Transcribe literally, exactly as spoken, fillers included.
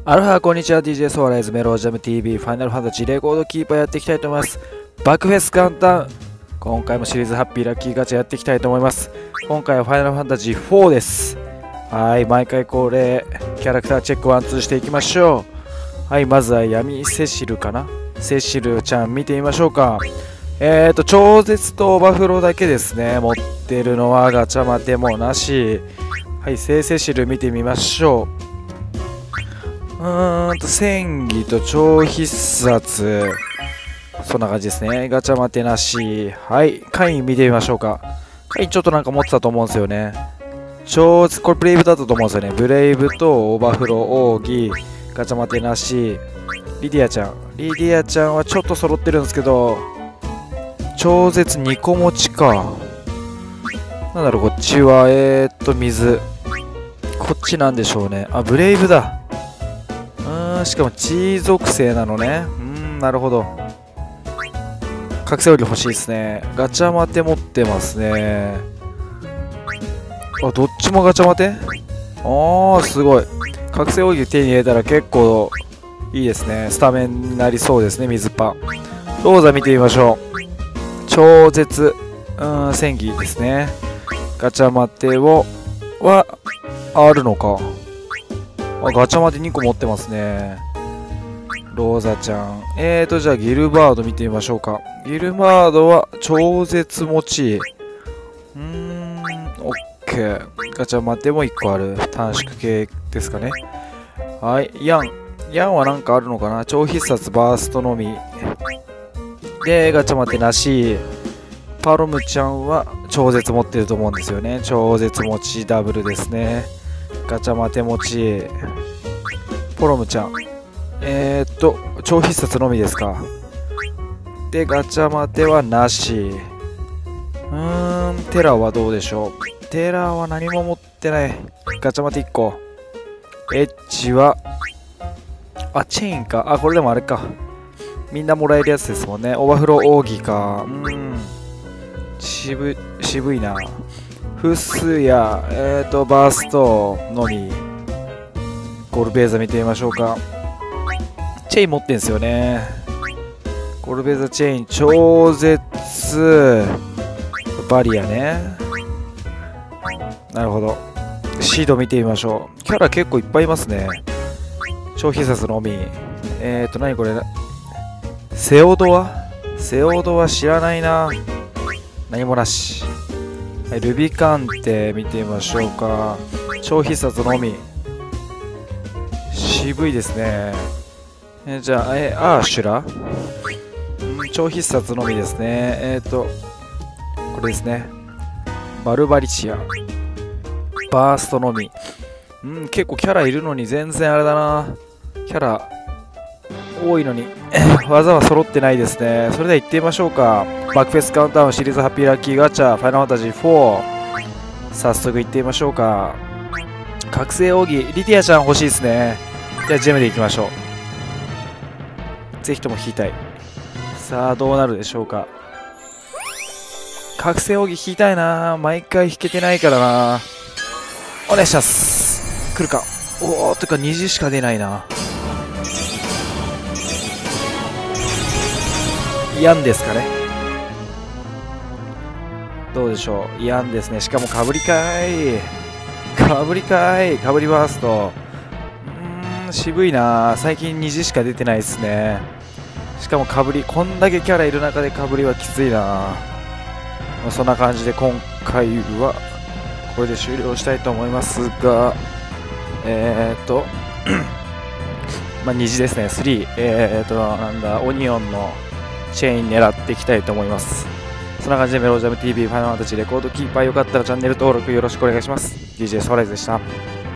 アロハこんにちは。 ディージェー ソーライズメロージャム ティービー ファイナルファンタジーレコードキーパーやっていきたいと思います。バックフェスカウントダウン、今回もシリーズハッピーラッキーガチャやっていきたいと思います。今回はファイナルファンタジーフォーです。はい、毎回恒例キャラクターチェックワンツーしていきましょう。はい、まずは闇セシルかな。セシルちゃん見てみましょうか。えーと超絶とオバフロだけですね。持ってるのはガチャマテもなし。はい、聖セシル見てみましょう。うーんと戦技と超必殺、そんな感じですね。ガチャマテなし。はい、カイン見てみましょうか。カインちょっとなんか持ってたと思うんですよね。超これブレイブだったと思うんですよね。ブレイブとオーバーフロー、奥義、ガチャマテなし。リディアちゃんリディアちゃんはちょっと揃ってるんですけど、超絶にこ持ちか。なんだろう、こっちはえー、っと水、こっちなんでしょうね。あ、ブレイブだ。しかも地属性なのね。うん、なるほど。覚醒オイル欲しいですね。ガチャマテ持ってますね。あ、どっちもガチャマテ。ああ、すごい。覚醒オイル手に入れたら結構いいですね。スタメンになりそうですね。水パンローザ見てみましょう。超絶うん戦技ですね。ガチャマテをはあるのか。あ、ガチャマテにこ持ってますね。ローザちゃん。えーと、じゃあギルバード見てみましょうか。ギルバードは超絶持ち。うーん、オッケー。ガチャマテもいっこある。短縮系ですかね。はい、ヤン。ヤンはなんかあるのかな。超必殺バーストのみ。で、ガチャマテなし。パロムちゃんは超絶持ってると思うんですよね。超絶持ちダブルですね。ガチャマテ持ち。ポロムちゃん。えー、っと、超必殺のみですか。で、ガチャマテはなし。うーん、テラはどうでしょう。テラは何も持ってない。ガチャマテいっこ。エッジは、あ、チェーンか。あ、これでもあれか。みんなもらえるやつですもんね。オーバーフロー奥義か。うーん。渋、渋いな。フスや、えーと、バーストのみ。ゴルベーザ見てみましょうか。チェーン持ってんすよね。ゴルベーザチェーン、超絶バリアね。なるほど。シード見てみましょう。キャラ結構いっぱいいますね。超必殺のみ。えーと、何これ。セオドアセオドア知らないな。何もなし。ルビカンテ見てみましょうか。超必殺のみ。渋いですね。えじゃあ、えアーシュラ、うん、超必殺のみですね。えっ、ー、と、これですね。バルバリチア。バーストのみ。うん、結構キャラいるのに全然あれだな。キャラ多いのに技は揃ってないですね。それでは行ってみましょうか。バックフェスカウントダウンシリーズハッピーラッキーガチャファイナルファンタジーフォー。早速行ってみましょうか。覚醒奥義リティアちゃん欲しいですね。じゃあジェムで行きましょう。ぜひとも引きたい。さあどうなるでしょうか。覚醒奥義引きたいな。毎回引けてないからな。お願いします。来るか。おお、とか虹しか出ないな。ヤンですかね。どうでしょう。ヤンですね。しかもかぶりかい。かぶりかい。かぶりバースト。うーん、渋いな。最近虹しか出てないですね。しかもかぶり。こんだけキャラいる中でかぶりはきついな。まあ、そんな感じで今回はこれで終了したいと思いますが、えーっと、まあ虹ですね。スリー。えーっと、なんだ、オニオンのチェーン狙っていきたいと思います。そんな感じでメロージャム ティービー ファイナルファンタジーレコードキーパーよかったらチャンネル登録よろしくお願いします。ディージェー ソーライズでした。